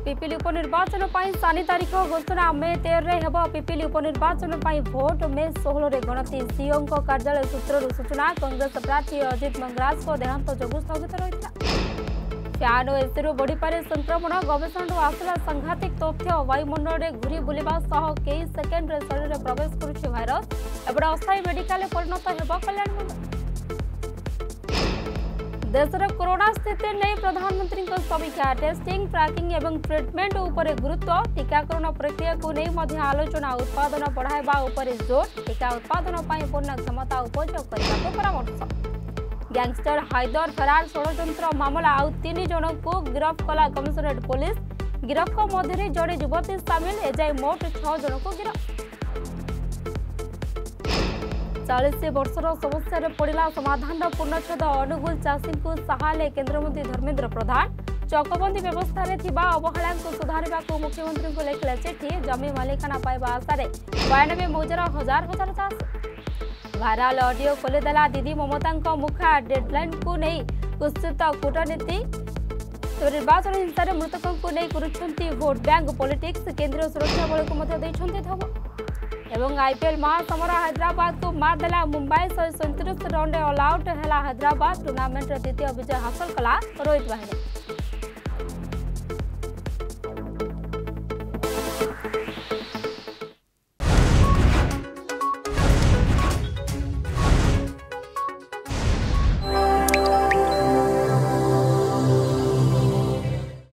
पिपिली उपनिर्वाचन सानी तारीख घोषणा मे 13 हेब पिपिली उपनिर्वाचन भोट मे 16 रे गणति सीओ कार्यालय सूत्र सूचना कांग्रेस प्रार्थी अजित मंगराज को देहांत जोगु स्थगित रही फैन और एसी बढ़ी पारे संक्रमण गवेषणा आसला सांघातिक तथ्य वायुमंडल में घूरी बुलवा कई सेकेंड शरीर में प्रवेश करुछि भाइरस एबडा अस्थायी मेडिकल परिणत हेब कल्याण मंडल देशर कोरोना स्थिति नहीं प्रधानमंत्री समीक्षा टेस्टिंग ट्रैकिंग एवं ट्रीटमेंट उपरे गुरुत्व टीकाकरण प्रक्रिया को नहीं आलोचना उत्पादन बढ़ावा जोर टीका उत्पादन पूर्ण क्षमता उपयोग करने परामर्श गैंगस्टर हाइदर फरार षडयंत्र मामला आउ 3 जन को गिरफ्त कला कमिशनरेट पुलिस गिरफ्त मध्य जड़े युवती सामिल एजाए मोट 6 जन को गिरफ्त 40 वर्षर समस्या पड़ा समाधान पूर्णछेद अनुगुल चाषी को सहाले केन्द्रमंत्री धर्मेन्द्र प्रधान चकबंदी व्यवस्था अवहेला सुधारने को मुख्यमंत्री को लिखिले चिठी जमी मालिकाना पाइबा आशा 92 मौजार हजार हजार चाष वायरल ऑडियो खोलीदेला दीदी ममता मुखा डेडलाइन को नहीं कुत्सित कूटनीति निर्वाचन हिंसा मृतकों को नहीं करुछंती वोट बैंक पॉलिटिक्स केंद्रीय सुरक्षा बल को धमक एवं आईपीएल महासमर हैदराबाद को मार देला मुंबई 137 रन ऑल आउट है हैदराबाद टूर्नामेंट द्वितीय विजय हासिल कला रोहित बाहिनी।